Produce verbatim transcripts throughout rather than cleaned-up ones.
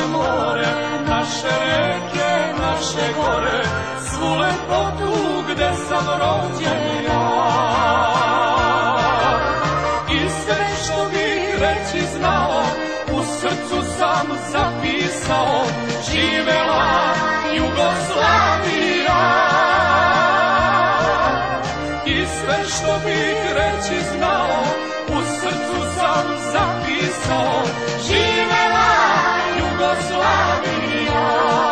more, naše reke, naše gore, svu lepotu gde sam rođen ja. I sve što bih reći znao, u srcu sam zapisao, živela Jugoslavija. I sve što bih reći znao, u srcu sam zapisao, živela Jugoslavija.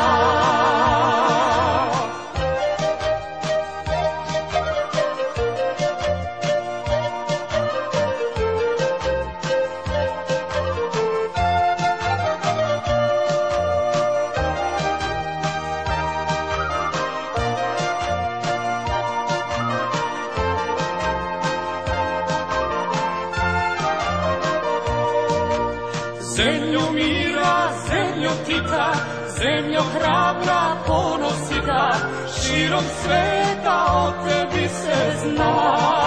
Zemljo mira, zemljo Tita, zemljo hrabra, ponosita, širom sveta o tebi se zna.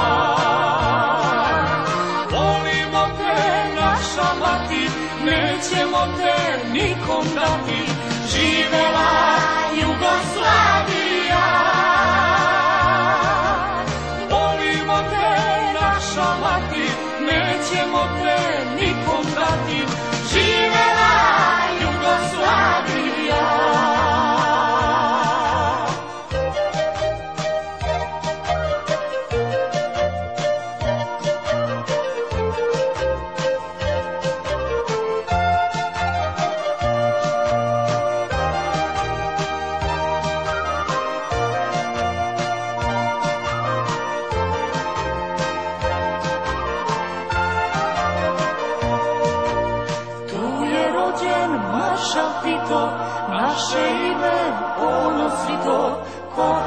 Volimo te, naša mati, nećemo te nikom dati, živela Jugoslavija. Volimo te, naša mati, nećemo te nikom dati, živela Jugoslavija. Maršal Tito, naše ime ponosito, ko